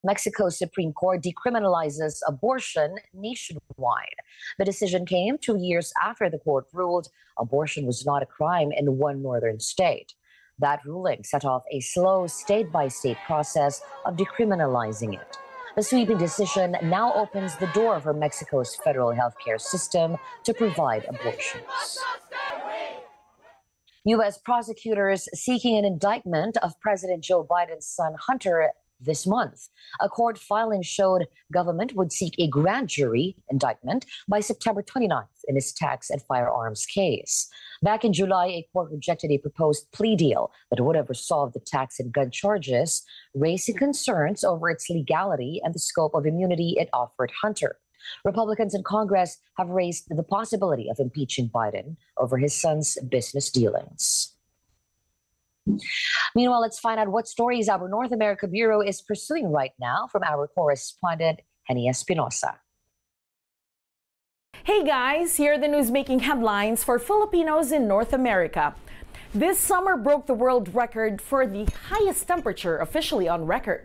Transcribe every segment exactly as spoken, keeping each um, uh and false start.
Mexico's Supreme Court decriminalizes abortion nationwide. The decision came two years after the court ruled abortion was not a crime in one northern state. That ruling set off a slow state-by-state process of decriminalizing it. The sweeping decision now opens the door for Mexico's federal healthcare system to provide abortions. U S prosecutors seeking an indictment of President Joe Biden's son Hunter this month. A court filing showed government would seek a grand jury indictment by September twenty-ninth in his tax and firearms case. Back in July, a court rejected a proposed plea deal that would have resolved the tax and gun charges, raising concerns over its legality and the scope of immunity it offered Hunter. Republicans in Congress have raised the possibility of impeaching Biden over his son's business dealings. Meanwhile, let's find out what stories our North America Bureau is pursuing right now from our correspondent, Henny Espinosa. Hey guys, here are the news-making headlines for Filipinos in North America. This summer broke the world record for the highest temperature officially on record.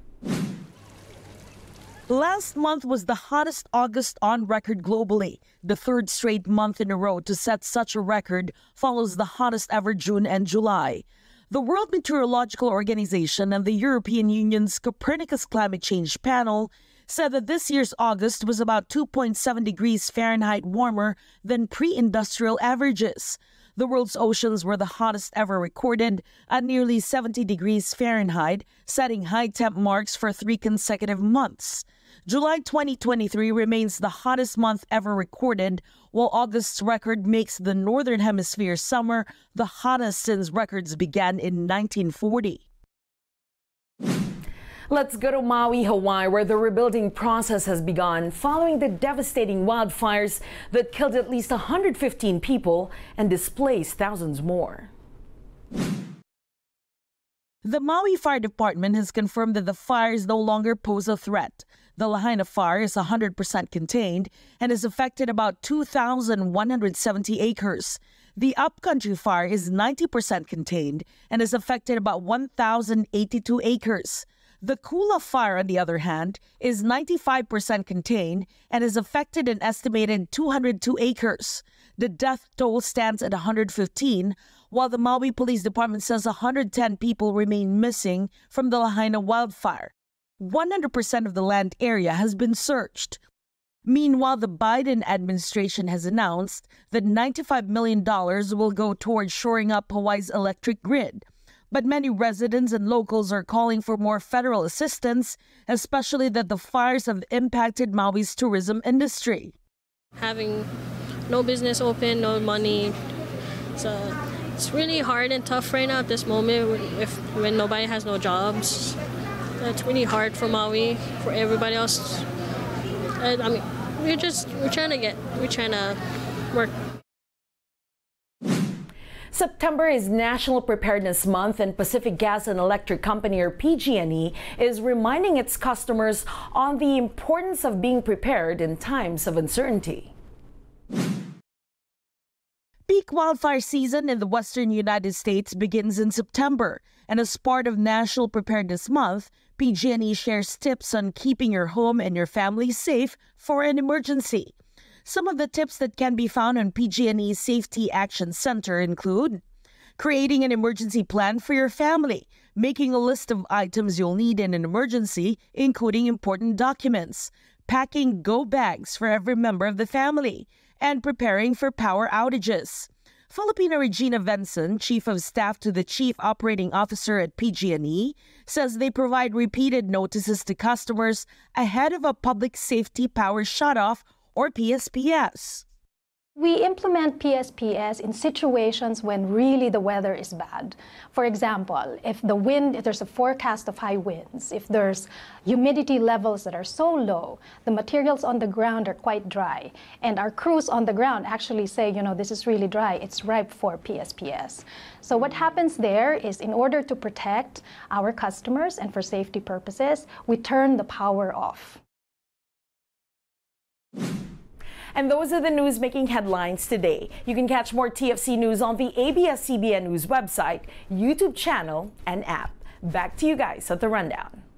Last month was the hottest August on record globally. The third straight month in a row to set such a record follows the hottest ever June and July. The World Meteorological Organization and the European Union's Copernicus Climate Change Panel said that this year's August was about two point seven degrees Fahrenheit warmer than pre-industrial averages. The world's oceans were the hottest ever recorded at nearly seventy degrees Fahrenheit, setting high temp marks for three consecutive months. July twenty twenty-three remains the hottest month ever recorded, while August's record makes the Northern Hemisphere summer the hottest since records began in nineteen forty. Let's go to Maui, Hawaii, where the rebuilding process has begun following the devastating wildfires that killed at least one hundred fifteen people and displaced thousands more. The Maui Fire Department has confirmed that the fires no longer pose a threat. The Lahaina fire is one hundred percent contained and has affected about two thousand one hundred seventy acres. The Upcountry fire is ninety percent contained and has affected about one thousand eighty-two acres. The Kula fire, on the other hand, is ninety-five percent contained and has affected an estimated two hundred two acres. The death toll stands at one hundred fifteen, while the Maui Police Department says one hundred ten people remain missing from the Lahaina wildfire. one hundred percent of the land area has been searched. Meanwhile, the Biden administration has announced that ninety-five million dollars will go towards shoring up Hawaii's electric grid. But many residents and locals are calling for more federal assistance, especially that the fires have impacted Maui's tourism industry. Having no business open, no money, so it's really hard and tough right now at this moment if when nobody has no jobs. It's really hard for Maui, for everybody else. I, I mean, we're just we're trying to get we're trying to work. September is National Preparedness Month, and Pacific Gas and Electric Company, or P G and E, is reminding its customers on the importance of being prepared in times of uncertainty. Peak wildfire season in the western United States begins in September, and as part of National Preparedness Month, P G and E shares tips on keeping your home and your family safe for an emergency. Some of the tips that can be found on P G and E's Safety Action Center include creating an emergency plan for your family, making a list of items you'll need in an emergency, including important documents, packing go bags for every member of the family, and preparing for power outages. Filipina Regina Venson, Chief of Staff to the Chief Operating Officer at P G and E, says they provide repeated notices to customers ahead of a public safety power shutoff, or P S P S. We implement P S P S in situations when really the weather is bad. For example, if the wind, if there's a forecast of high winds, if there's humidity levels that are so low, the materials on the ground are quite dry, and our crews on the ground actually say, you know, this is really dry, it's ripe for P S P S. So what happens there is, in order to protect our customers and for safety purposes, we turn the power off. And those are the news-making headlines today. You can catch more T F C news on the A B S C B N News website, YouTube channel, and app. Back to you guys at the Rundown.